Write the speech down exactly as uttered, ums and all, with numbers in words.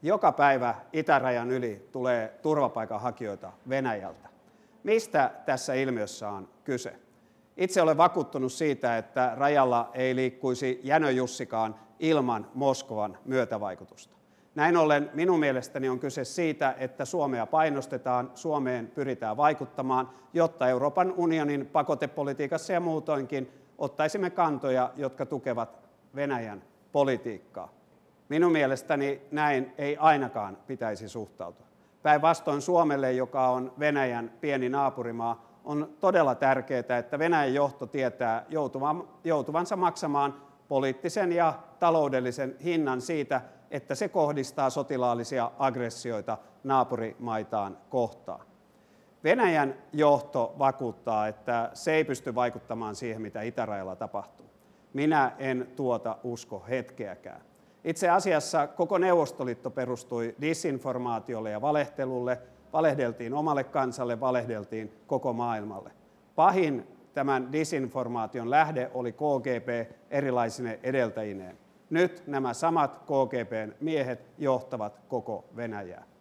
Joka päivä itärajan yli tulee turvapaikanhakijoita Venäjältä. Mistä tässä ilmiössä on kyse? Itse olen vakuuttunut siitä, että rajalla ei liikkuisi Jänö Jussikaan ilman Moskovan myötävaikutusta. Näin ollen minun mielestäni on kyse siitä, että Suomea painostetaan, Suomeen pyritään vaikuttamaan, jotta Euroopan unionin pakotepolitiikassa ja muutoinkin ottaisimme kantoja, jotka tukevat Venäjän politiikkaa. Minun mielestäni näin ei ainakaan pitäisi suhtautua. Päinvastoin Suomelle, joka on Venäjän pieni naapurimaa, on todella tärkeää, että Venäjän johto tietää joutuvansa maksamaan poliittisen ja taloudellisen hinnan siitä, että se kohdistaa sotilaallisia aggressioita naapurimaitaan kohtaan. Venäjän johto vakuuttaa, että se ei pysty vaikuttamaan siihen, mitä itärajalla tapahtuu. Minä en tuota usko hetkeäkään. Itse asiassa koko Neuvostoliitto perustui disinformaatiolle ja valehtelulle. Valehdeltiin omalle kansalle, valehdeltiin koko maailmalle. Pahin tämän disinformaation lähde oli K G B erilaisine edeltäjineen. Nyt nämä samat K G B:n miehet johtavat koko Venäjää.